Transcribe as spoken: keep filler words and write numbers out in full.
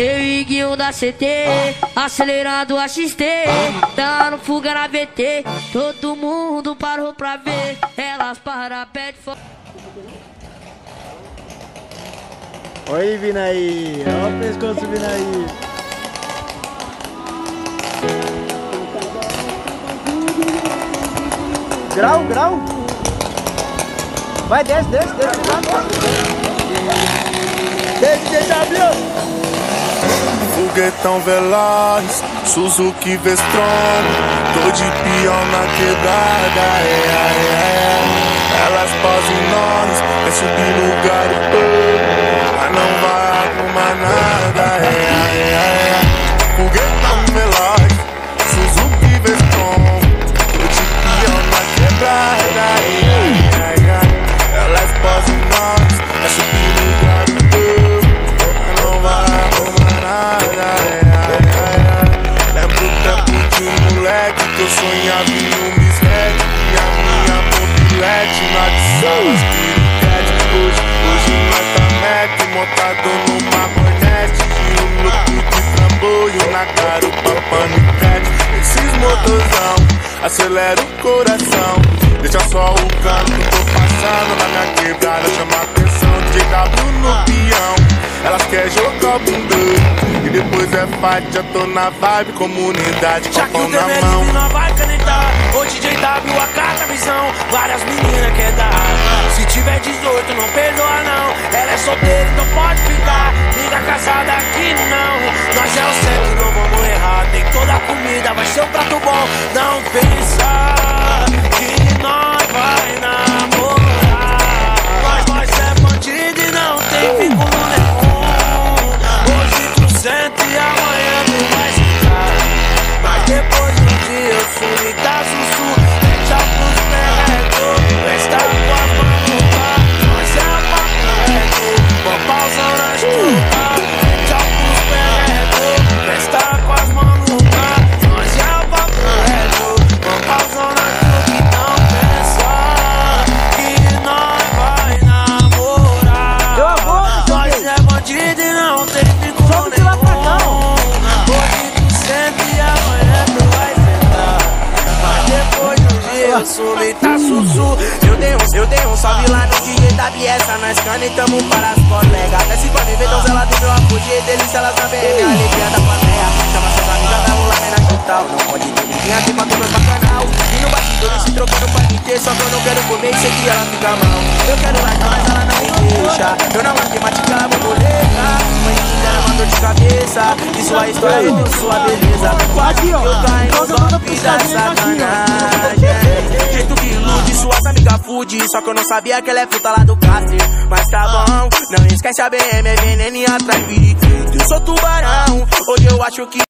Eu e Guinho da C T, acelerando a X T, dando fuga na V T. Todo mundo parou pra ver, elas para, pede foto. Oi, vindo aí, olha o pescoço vindo aí. Grau, grau. Vai, desce, desce, desce. Desce, desce, abriu. Foguetão veloz, Suzuki V-Strom, tô de peão na quebrada, é, é, é. Elas posam em nós, é subir no garimpo, mas não vai arrumar nada, é, é, é. Foguetão veloz, Suzuki V-Strom, tô de peão na quebrada, é, é, é. Elas posam em nós, é subir no garimpo, mas não vai arrumar nada, é, é, é. Lembro o tempo de moleque que eu sonhava em um bisquete e a minha mobilete na de salas piriguete. Hoje, hoje nós tá Mac montado numa manete, giro louco de trambolho na garupa panicete. Esses motorzão acelera o coração, deixa só o canto, tô passando na minha quebrada, chama a atenção de W no peão. Elas querem jogar o bundão e depois é fight, já tô na vibe, comunidade com a pão na mão. Não vai canetar, o D J W acata a visão, várias meninas quer dar. Se tiver dezoito não perdoa não, ela é solteira então pode ficar. Liga casada aqui não, nós é o certo, não vamos errar. Tem toda a comida, vai ser um prato bom. Não pensa que nós vai namorar, nós, nós é bandido e não tem vínculo nenhum. Sente e amanhã tu vai ficar, mas depois do dia eu sumo e dá sussu. Deixa pros perretos, festa com a mão no bar, nós é a papo reto, vamos pausando as turmas. Deixa pros perretos, festa com as mãos no bar, nós é a papo reto, vamos pausando as turmas. Não pensa que nós vai namorar, nós é bandido e não tem vínculo nenhum. Eu sou leita sussu. Eu dei um, eu dei um salve lá no D J W S, nós canetamos para as colegas. Até se pode ver, então ela tem meu apoio. Delícia, elas também é minha alegria da plateia. Chama sua camisa, dá um lá na quintal. Não pode ter ninguém aqui pra comer bacanal. E no bastidor se trocando pra inteiro, só que eu não quero comer e sei que ela fica mal. Eu quero largar, mas ela não me deixa. Eu na matemática, ela borboleta. Mãe linda, ela uma dor de cabeça. E sua história e sua beleza. Quase que eu caio no golpe da sacanagem. Jeito que ilude, suas amigas fude. Só que eu não sabia que ela é puta lá do Castro. Mas tá bom, não esquece a B M, é veneno e atrai periquito. Eu sou tubarão, hoje eu acho que